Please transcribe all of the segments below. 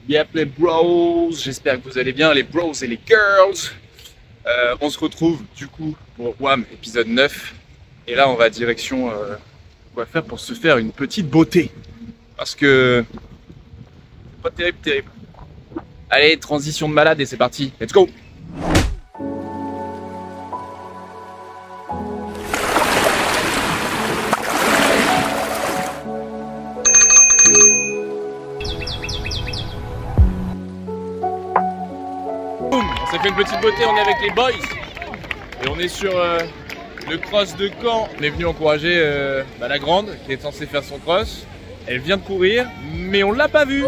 Yep les bros, j'espère que vous allez bien les bros et les girls. On se retrouve du coup pour WAM épisode 9. Et là on va direction quoi faire pour se faire une petite beauté. Parce que c'est pas terrible, terrible. Allez, transition de malade et c'est parti, let's go. On s'est fait une petite beauté, on est avec les boys et on est sur le cross de Caen. On est venu encourager la grande qui est censée faire son cross. Elle vient de courir mais on l'a pas vue.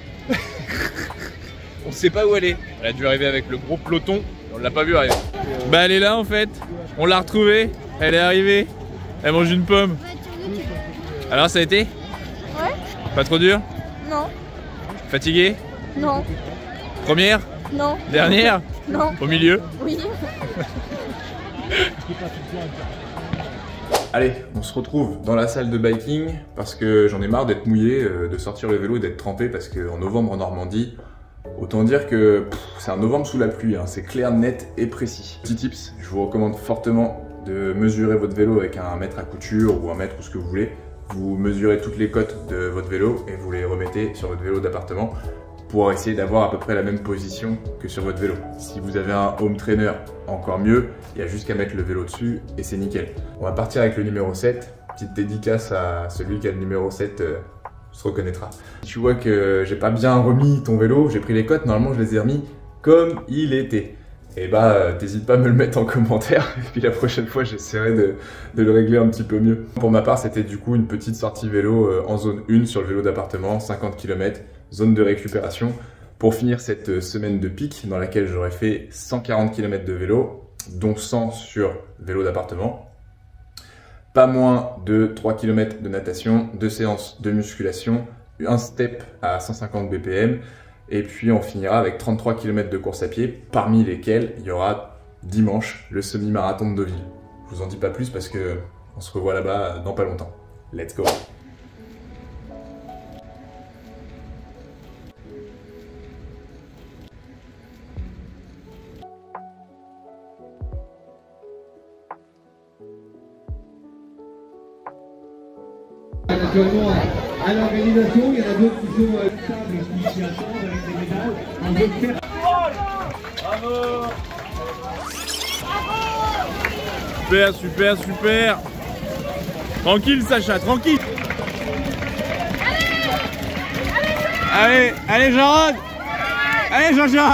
On sait pas où elle est. Elle a dû arriver avec le gros peloton, on l'a pas vue arriver. Bah elle est là en fait, on l'a retrouvée, elle est arrivée, elle mange une pomme. Alors ça a été? Ouais. Pas trop dur? Non. Fatigué? Non. Première? Non. Dernière? Non. Au milieu? Oui. Allez, on se retrouve dans la salle de biking parce que j'en ai marre d'être mouillé, de sortir le vélo et d'être trempé parce qu'en novembre en Normandie, autant dire que c'est un novembre sous la pluie, hein, c'est clair, net et précis. Petit tips, je vous recommande fortement de mesurer votre vélo avec un mètre à couture ou un mètre ou ce que vous voulez. Vous mesurez toutes les côtes de votre vélo et vous les remettez sur votre vélo d'appartement pour essayer d'avoir à peu près la même position que sur votre vélo. Si vous avez un home trainer, encore mieux, il y a juste qu'à mettre le vélo dessus et c'est nickel. On va partir avec le numéro 7, petite dédicace à celui qui a le numéro 7 se reconnaîtra. Tu vois que j'ai pas bien remis ton vélo, j'ai pris les côtes, normalement je les ai remis comme il était. Et bah t'hésites pas à me le mettre en commentaire et puis la prochaine fois j'essaierai de le régler un petit peu mieux. Pour ma part c'était du coup une petite sortie vélo en zone 1 sur le vélo d'appartement, 50 km, zone de récupération pour finir cette semaine de pic dans laquelle j'aurais fait 140 km de vélo, dont 100 sur vélo d'appartement. Pas moins de 3 km de natation, 2 séances de musculation, un step à 150 BPM, et puis on finira avec 33 km de course à pied, parmi lesquels il y aura dimanche le semi-marathon de Deauville. Je vous en dis pas plus parce que on se revoit là-bas dans pas longtemps. Let's go! Actuellement, à l'organisation, il y en a d'autres qui sont stables, qui attendent avec des médailles. On veut faire... Bravo! Super, super, super! Tranquille Sacha, tranquille! Allez, allez Jean-Rod! Allez Jean-Jean!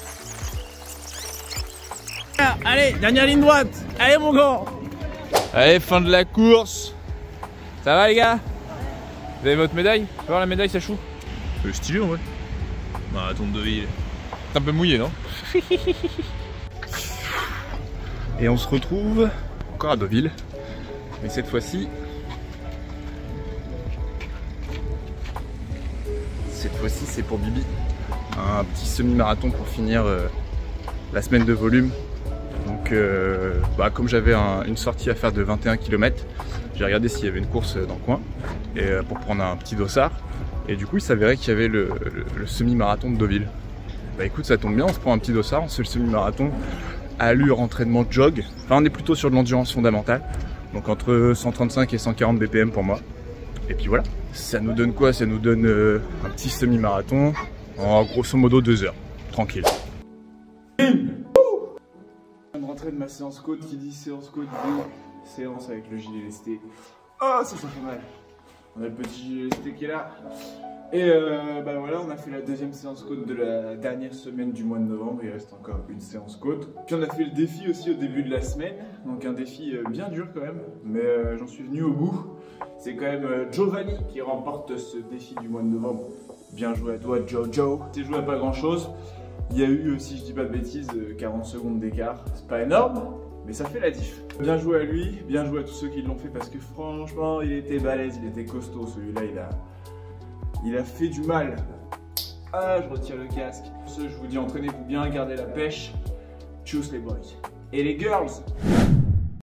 Allez, dernière ligne droite! Allez mon grand! Allez, fin de la course! Ça va les gars? Vous avez votre médaille? Tu peux voir la médaille, ça chou? C'est stylé en vrai. Marathon de Deauville. C'est un peu mouillé, non? Et on se retrouve encore à Deauville. Mais cette fois-ci, c'est pour Bibi. Un petit semi-marathon pour finir la semaine de volume. Donc comme j'avais une sortie à faire de 21 km, j'ai regardé s'il y avait une course dans le coin et pour prendre un petit dossard. Et du coup il s'avérait qu'il y avait le semi-marathon de Deauville. Bah écoute, ça tombe bien, on se prend un petit dossard, on se fait le semi-marathon, allure entraînement jog. Enfin on est plutôt sur de l'endurance fondamentale. Donc entre 135 et 140 BPM pour moi. Et puis voilà. Ça nous donne quoi? Ça nous donne un petit semi-marathon en grosso modo 2 heures. Tranquille. Je viens de rentrer de ma séance côte, qui dit séance côte dit séance avec le gilet lesté. Oh ça fait mal. On a le petit gilet lesté qui est là. Et voilà, on a fait la deuxième séance côte de la dernière semaine du mois de novembre. Il reste encore une séance côte. Puis on a fait le défi aussi au début de la semaine. Donc un défi bien dur quand même. Mais j'en suis venu au bout. C'est quand même Giovanni qui remporte ce défi du mois de novembre. Bien joué à toi Jojo. T'es joué à pas grand chose. Il y a eu, si je dis pas de bêtises, 40 secondes d'écart. C'est pas énorme, mais ça fait la diff. Bien joué à lui, bien joué à tous ceux qui l'ont fait parce que franchement, il était balèze, il était costaud. Celui-là, il a fait du mal. Ah, je retire le casque. Pour ce, je vous dis, entraînez-vous bien, gardez la pêche. Tchuss les boys. Et les girls!